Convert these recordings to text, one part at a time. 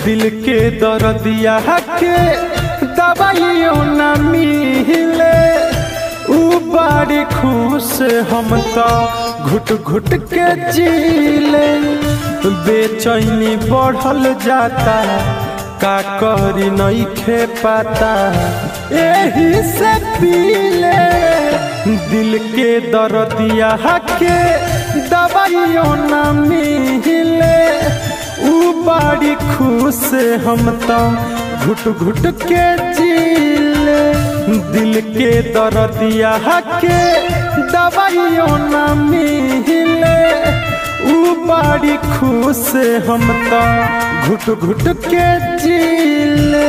दिल के दर्दिया के दवाइयों न मिले उ बड़ी खुश हम तो घुट घुट के जीले। बेचैनी बढ़ल जाता का करी नहीं खे पाता यही से पीले। दिल के दर्दिया के दवाइयों न मिले उ बड़ी खुश हम तो घुट घुट के जीले। दिल के दर्दिया के दवाइयों न मिले उ बड़ी खुश हम तो घुट घुट के जीले।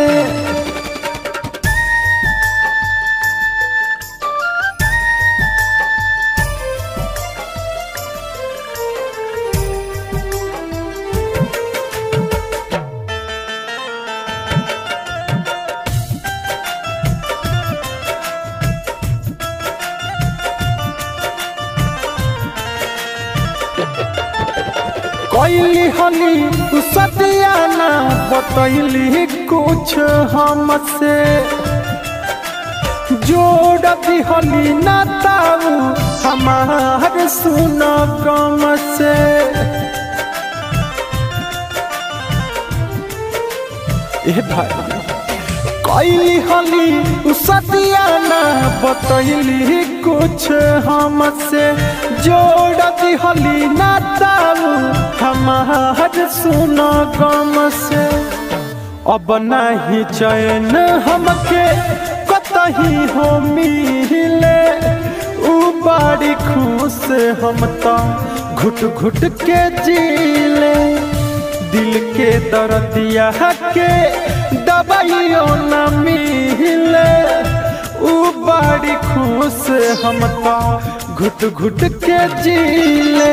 कैली हली सतियाना बतैली कुछ हमसे जोड़ दिहली ना ताऊ हमार सुन गम से। भाई कैली हली सतियाना बतैली कुछ हमसे जोड़ दिहली ना ताऊ हमार सुन गम से। अब नहीं चैन हमके कतही हो मिले उ बड़ी खुश हम तो घुट घुट के जीले। दिल के दर्दिया के दवाइयों न मिले उ बड़ी खुश हम तो घुट घुट के जीले।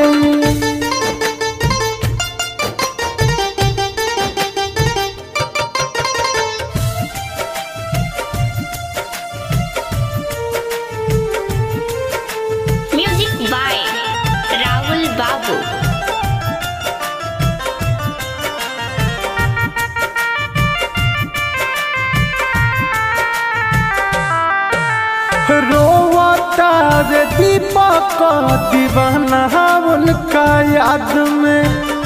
रोवता रे दीपक दीवाना उनका याद में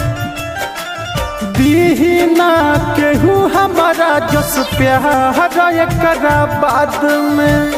दीना केहू हमारा जस प्यार एकरा बाद में।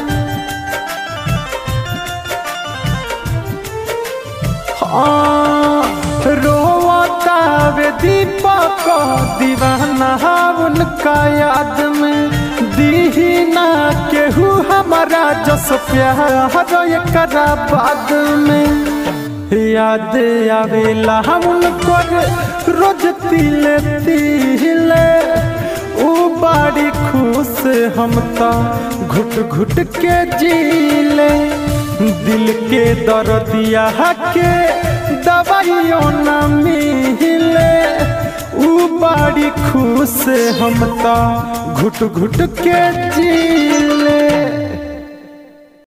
रोवता रे दीपक दीवाना उनका याद में दीना केहू हमारा जस प्यार एकरा बाद में। याद आवेला उनको रोज तिले तिले उ बड़ी खुश हम तो घुट घुट के जीले। दिल के दर्दिया के दवाइयों न मिले उ बड़ी खुश हम तो घुट घुट के जी।